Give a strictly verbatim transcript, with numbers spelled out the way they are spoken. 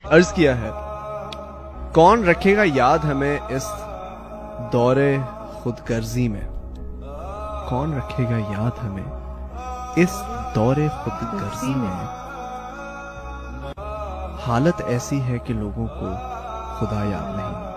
अर्ज किया है, कौन रखेगा याद हमें इस दौरे खुदगर्जी में, कौन रखेगा याद हमें इस दौरे खुदगर्जी में। हालत ऐसी है कि लोगों को खुदा याद नहीं।